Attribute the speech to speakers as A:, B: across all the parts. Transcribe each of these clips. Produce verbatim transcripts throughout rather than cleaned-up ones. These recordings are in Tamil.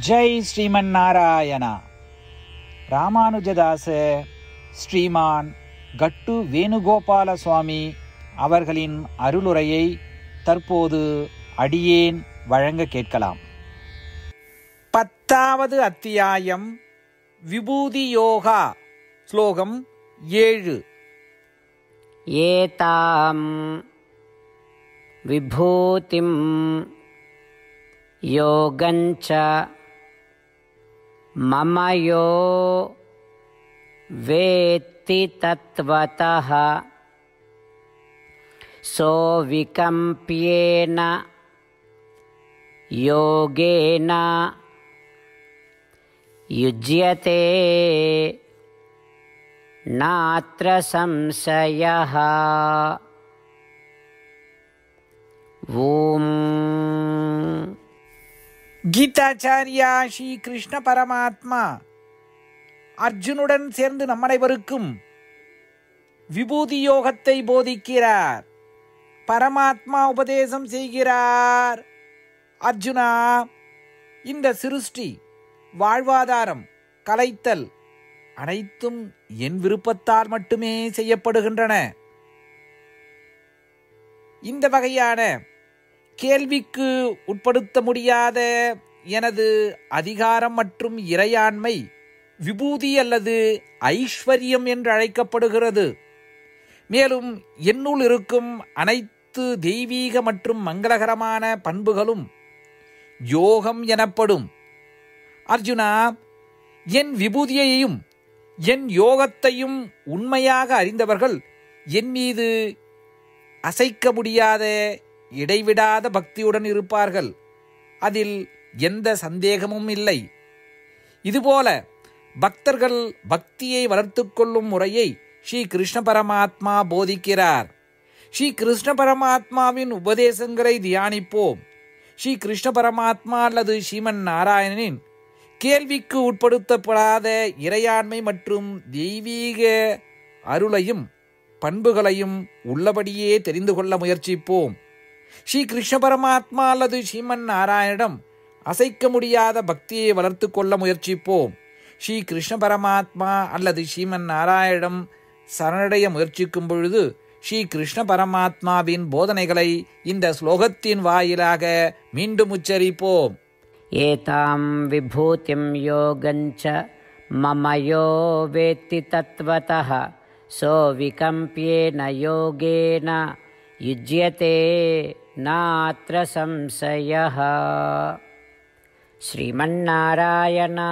A: ஜெய் ஸ்ரீமன் நாராயணா. ராமானுஜதாச ஸ்ரீமான் கட்டு வேணுகோபால சுவாமி அவர்களின் அருளுரையை தற்போது அடியேன் வழங்க கேட்கலாம். பத்தாவது அத்தியாயம் விபூதி யோகா. ஸ்லோகம் ஏழு.
B: ஏதாம் விபூதிம் யோகஞ்ச மமயோ வேத்தி தத்வதஹ சோவிகம்பியேன யோகேன யுஜ்யதே நாத்ர சம்சயஹ. ஓம்.
A: கீதாச்சாரியா ஸ்ரீ கிருஷ்ண பரமாத்மா அர்ஜுனுடன் சேர்ந்து நம்மனைவருக்கும் விபூதி யோகத்தை போதிக்கிறார். பரமாத்மா உபதேசம் செய்கிறார். அர்ஜுனா, இந்த சிருஷ்டி, வாழ்வாதாரம், கலைத்தல் அனைத்தும் என் விருப்பத்தால் மட்டுமே செய்யப்படுகின்றன. இந்த வகையான கேள்விக்கு உட்படுத்த முடியாத எனது அதிகாரம் மற்றும் இறையாண்மை விபூதி அல்லது ஐஸ்வர்யம் என்று அழைக்கப்படுகிறது. மேலும் என்னுள் இருக்கும் அனைத்து தெய்வீக மற்றும் மங்களகரமான பண்புகளும் யோகம் எனப்படும். அர்ஜுனா, என் விபூதியையும் என் யோகத்தையும் உண்மையாக அறிந்தவர்கள் என் மீது அசைக்க முடியாத இடைவிடாத பக்தியுடன் இருப்பார்கள். அதில் எந்த சந்தேகமும் இல்லை. இதுபோல பக்தர்கள் பக்தியை வளர்த்து கொள்ளும் முறையை ஸ்ரீ கிருஷ்ண பரமாத்மா போதிக்கிறார். ஸ்ரீ கிருஷ்ண பரமாத்மாவின் உபதேசங்களை தியானிப்போம். ஸ்ரீ கிருஷ்ண பரமாத்மா அல்லது ஸ்ரீமன் நாராயணனின் கேள்விக்கு உட்படுத்தப்படாத இறையாண்மை மற்றும் தெய்வீக அருளையும் பண்புகளையும் உள்ளபடியே தெரிந்து கொள்ள முயற்சிப்போம். ஸ்ரீ கிருஷ்ண பரமாத்மா அல்லது ஸ்ரீமன் நாராயணிடம் அசைக்க முடியாத பக்தியை வளர்த்து கொள்ள முயற்சிப்போம். ஸ்ரீ கிருஷ்ண பரமாத்மா அல்லது ஸ்ரீமன் நாராயணிடம் சரணடைய முயற்சிக்கும் பொழுது ஸ்ரீ கிருஷ்ண பரமாத்மாவின் போதனைகளை இந்த ஸ்லோகத்தின் வாயிலாக மீண்டும் உச்சரிப்போம்.
B: ஏதாம் விபூதிம் யோகஞ்ச மமயோ வேத்தி தத்வதஹ சோவிகம்பியேன யோகேன யுஜ்யதே நாத்ர சம்சயஹ. ஸ்ரீமன்னாராயணா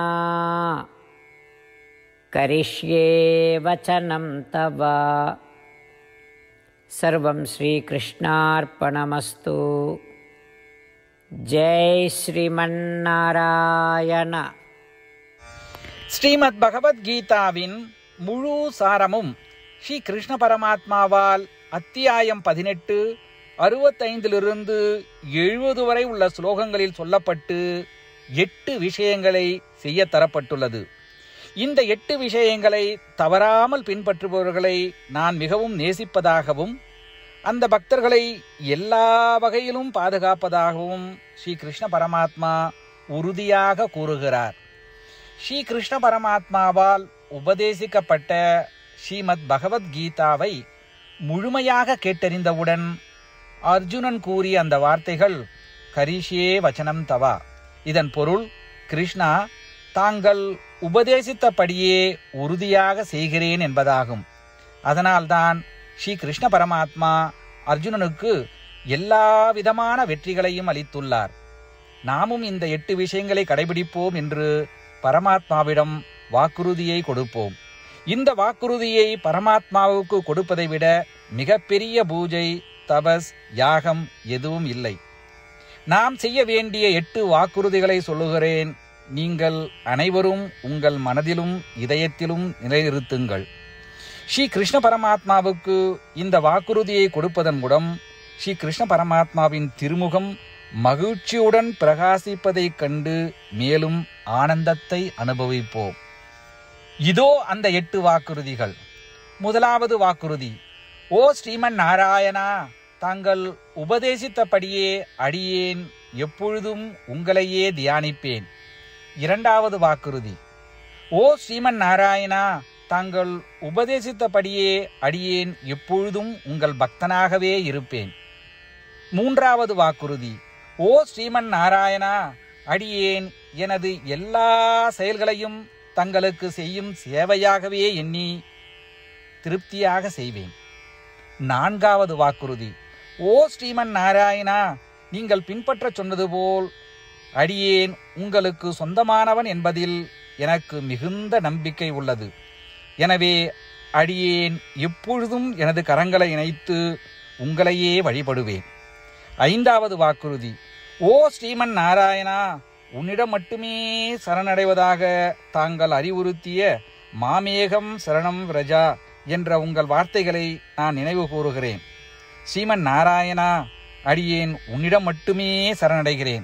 B: கரிஷ்யே வசனம் தவ. சர்வம் ஸ்ரீகிருஷ்ணார்ப்பணமஸ்து. ஜெய் ஸ்ரீமன்னாராயண.
A: ஸ்ரீமத் பகவத்கீதாவின் முழு சாரமும் ஸ்ரீ கிருஷ்ண பரமாத்மாவால் அத்தியாயம் பதினெட்டு அறுபத்தைந்திலிருந்து எழுபது வரை உள்ள ஸ்லோகங்களில் சொல்லப்பட்டு எட்டு விஷயங்களை செய்ய தரப்பட்டுள்ளது. இந்த எட்டு விஷயங்களை தவறாமல் பின்பற்றுபவர்களை நான் மிகவும் நேசிப்பதாகவும் அந்த பக்தர்களை எல்லா வகையிலும் பாதுகாப்பதாகவும் ஸ்ரீ கிருஷ்ண பரமாத்மா உறுதியாக கூறுகிறார். ஸ்ரீ கிருஷ்ண பரமாத்மாவால் உபதேசிக்கப்பட்ட ஸ்ரீமத் பகவத்கீதாவை முழுமையாக கேட்டறிந்தவுடன் அர்ஜுனன் கூறிய அந்த வார்த்தைகள் கரிஷ்யே வசனம் தவா. இதன் பொருள், கிருஷ்ணா, தாங்கள் உபதேசித்தபடியே உறுதியாக செய்கிறேன் என்பதாகும். அதனால்தான் ஸ்ரீ கிருஷ்ண பரமாத்மா அர்ஜுனனுக்கு எல்லா விதமான வெற்றிகளையும் அளித்துள்ளார். நாமும் இந்த எட்டு விஷயங்களை கடைபிடிப்போம் என்று பரமாத்மாவிடம் வாக்குறுதியை கொடுப்போம். இந்த வாக்குறுதியை பரமாத்மாவுக்கு கொடுப்பதை விட மிகப்பெரிய பூஜை, தபஸ், யாகம் எதுவும் இல்லை. நாம் செய்ய வேண்டிய எட்டு வாக்குறுதிகளை சொல்லுகிறேன். நீங்கள் அனைவரும் உங்கள் மனதிலும் இதயத்திலும் நிலைநிறுத்துங்கள். ஸ்ரீ கிருஷ்ண பரமாத்மாவுக்கு இந்த வாக்குறுதியை கொடுப்பதன் மூலம் ஸ்ரீ கிருஷ்ண பரமாத்மாவின் திருமுகம் மகிழ்ச்சியுடன் பிரகாசிப்பதைக் கண்டு மேலும் ஆனந்தத்தை அனுபவிப்போம். இதோ அந்த எட்டு வாக்குறுதிகள். முதலாவது வாக்குறுதி, ஓ ஸ்ரீமன் நாராயணா, தாங்கள் உபதேசித்தபடியே அடியேன் எப்பொழுதும் உங்களையே தியானிப்பேன். இரண்டாவது வாக்குறுதி. ஓ ஸ்ரீமன் நாராயணா, தாங்கள் உபதேசித்தபடியே அடியேன் எப்பொழுதும் உங்கள் பக்தனாகவே இருப்பேன். மூன்றாவது வாக்குறுதி. ஓ ஸ்ரீமன் நாராயணா, அடியேன் எனது எல்லா செயல்களையும் தங்களுக்கு செய்யும் சேவையாகவே எண்ணி திருப்தியாக செய்வேன். நான்காவது வாக்குறுதி. ஓ ஸ்ரீமன் நாராயணா, நீங்கள் பின்பற்ற சொன்னது போல் அடியேன் உங்களுக்கு சொந்தமானவன் என்பதில் எனக்கு மிகுந்த நம்பிக்கை உள்ளது. எனவே அடியேன் எப்பொழுதும் எனது கரங்களை இணைத்து உங்களையே வழிபடுவேன். ஐந்தாவது வாக்குறுதி. ஓ ஸ்ரீமன் நாராயணா, உன்னிடம் மட்டுமே சரணடைவதாக தாங்கள் அறிவுறுத்திய மாமேகம் சரணம் விரஜா என்ற உங்கள் வார்த்தைகளை நான் நினைவு கூறுகிறேன். ஸ்ரீமன் நாராயணா, அடியேன் உன்னிடம் மட்டுமே சரணடைகிறேன்.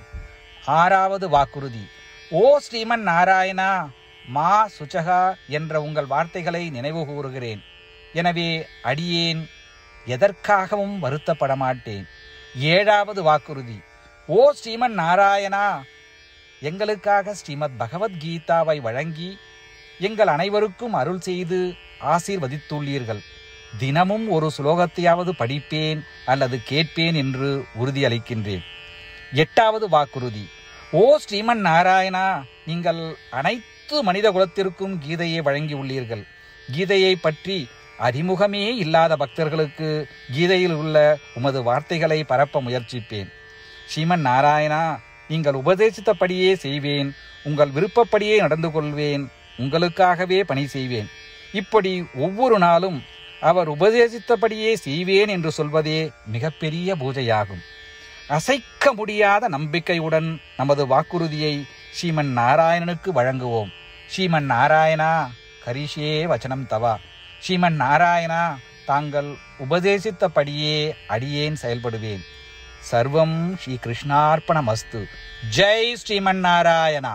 A: ஆறாவது வாக்குறுதி. ஓ ஸ்ரீமன் நாராயணா, மா சுச்சகா என்ற உங்கள் வார்த்தைகளை நினைவு கூறுகிறேன். எனவே அடியேன் எதற்காகவும் வருத்தப்பட மாட்டேன். ஏழாவது வாக்குறுதி. ஓ ஸ்ரீமன் நாராயணா, எங்களுக்காக ஸ்ரீமத் பகவத்கீதாவை வழங்கி எங்கள் அனைவருக்கும் அருள் செய்து ஆசீர்வதித்துள்ளீர்கள். தினமும் ஒரு ஸ்லோகத்தையாவது படிப்பேன் அல்லது கேட்பேன் என்று உறுதியளிக்கின்றேன். எட்டாவது வாக்குறுதி. ஓ ஸ்ரீமன் நாராயணா, நீங்கள் அனைத்து மனித குலத்திற்கும் கீதையை வழங்கியுள்ளீர்கள். கீதையை பற்றி அறிமுகமே இல்லாத பக்தர்களுக்கு கீதையில் உள்ள உமது வார்த்தைகளை பரப்ப முயற்சிப்பேன். ஸ்ரீமன் நாராயணா, நீங்கள் உபதேசித்தபடியே செய்வேன். உங்கள் விருப்பப்படியே நடந்து கொள்வேன். உங்களுக்காகவே பணி செய்வேன். இப்படி ஒவ்வொரு நாளும் அவர் உபதேசித்தபடியே செய்வேன் என்று சொல்வதே மிகப்பெரிய பூஜையாகும். அசைக்க முடியாத நம்பிக்கையுடன் நமது வாக்குறுதியை ஸ்ரீமன் நாராயணனுக்கு வழங்குவோம். ஸ்ரீமன் நாராயணா, கரிஷே வச்சனம் தவா. ஸ்ரீமன் நாராயணா, தாங்கள் உபதேசித்தபடியே அடியேன் செயல்படுவேன். சர்வம் ஸ்ரீ கிருஷ்ணார்ப்பணமஸ்து. ஜெய் ஸ்ரீமன் நாராயணா.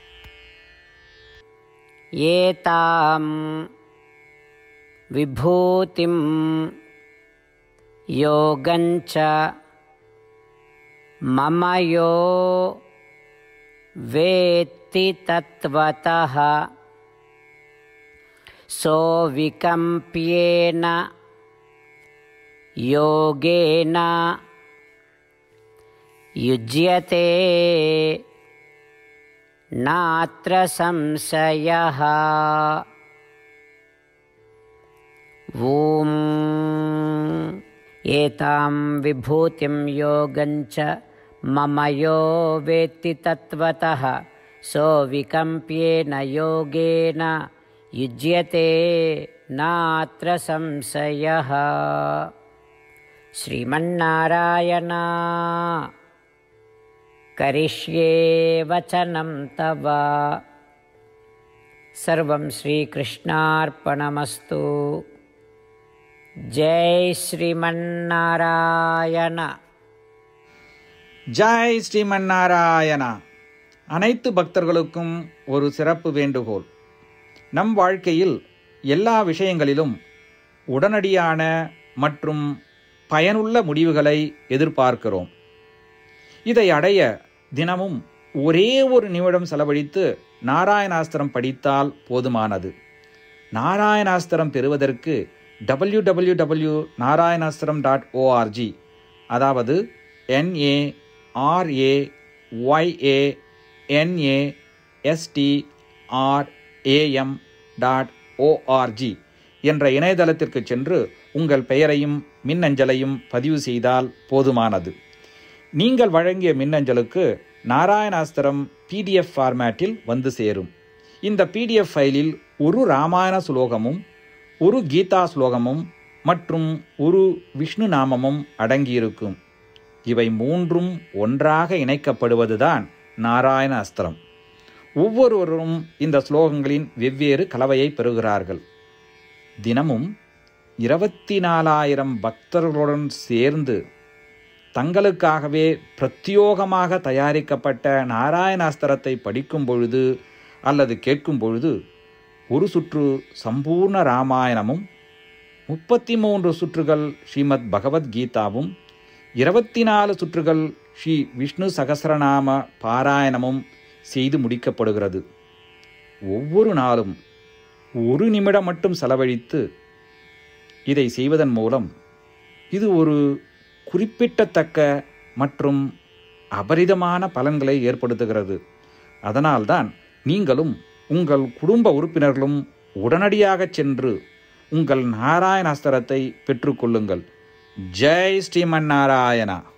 B: ஏதாம் விபூதிம் யோகஞ்ச மமயோ வேத்தி தத்வதஹ சோவிகம்பியேன யோகேன யுஜ்யதே நாத்ர சம்சயः. ஓம் ஏதாம் விபூதிம் யோகஞ்ச மமயோ வேத்தி தத்வதः சோவிகம்பியேன யோகேன யுஜ்யதே நாத்ர சம்சயः. ஸ்ரீமன்னாராயணா, கரிஷ்யே வசனம் தவ. சர்வம் ஸ்ரீகிருஷ்ணார்ப்பணமஸ்து. ஜெய் ஸ்ரீமன்னாராயண.
A: ஜெய் ஸ்ரீமன் நாராயணா. அனைத்து பக்தர்களுக்கும் ஒரு சிறப்பு வேண்டுகோள். நம் வாழ்க்கையில் எல்லா விஷயங்களிலும் உடனடியான மற்றும் பயனுள்ள முடிவுகளை எதிர்பார்க்கிறோம். இதை அடைய தினமும் ஒரே ஒரு நிமிடம் செலவழித்து நாராயணாஸ்திரம் படித்தால் போதுமானது. நாராயணாஸ்திரம் பெறுவதற்கு W W W Narayanastram dot O R G, அதாவது N A R A Y A N A S T R A M dot O R G என்ற இணையதளத்திற்கு சென்று உங்கள் பெயரையும் மின்னஞ்சலையும் பதிவு செய்தால் போதுமானது. நீங்கள் வழங்கிய மின்னஞ்சலுக்கு நாராயணாஸ்திரம் பிடிஎஃப் ஃபார்மேட்டில் வந்து சேரும். இந்த பிடிஎஃப் ஃபைலில் ஒரு ராமாயண ஸ்லோகமும் ஒரு கீதா ஸ்லோகமும் மற்றும் ஒரு விஷ்ணு நாமமும் அடங்கியிருக்கும். இவை மூன்றும் ஒன்றாக இணைக்கப்படுவதுதான் நாராயண அஸ்திரம். ஒவ்வொருவரும் இந்த ஸ்லோகங்களின் வெவ்வேறு கலவையை பெறுகிறார்கள். தினமும் இருபத்தி நாலாயிரம் பக்தர்களுடன் சேர்ந்து தங்களுக்காகவே பிரத்யோகமாக தயாரிக்கப்பட்ட நாராயணாஸ்திரத்தை படிக்கும் பொழுது அல்லது கேட்கும் பொழுது ஒரு சுற்று சம்பூர்ண ராமாயணமும் முப்பத்தி மூன்று சுற்றுகள் ஸ்ரீமத் பகவத்கீதாவும் இருபத்தி நாலு சுற்றுகள் ஸ்ரீ விஷ்ணு சகஸ்ரநாம பாராயணமும் செய்து முடிக்கப்படுகிறது. ஒவ்வொரு நாளும் ஒரு நிமிடம் மட்டும் செலவழித்து இதை செய்வதன் மூலம் இது ஒரு குறிப்பிடத்தக்க மற்றும் அபரிதமான பலன்களை ஏற்படுத்துகிறது. அதனால்தான் நீங்களும் உங்கள் குடும்ப உறுப்பினர்களும் உடனடியாக சென்று உங்கள் நாராயணாஸ்திரத்தை பெற்றுக்கொள்ளுங்கள். ஜெய் ஸ்ரீமன் நாராயணா.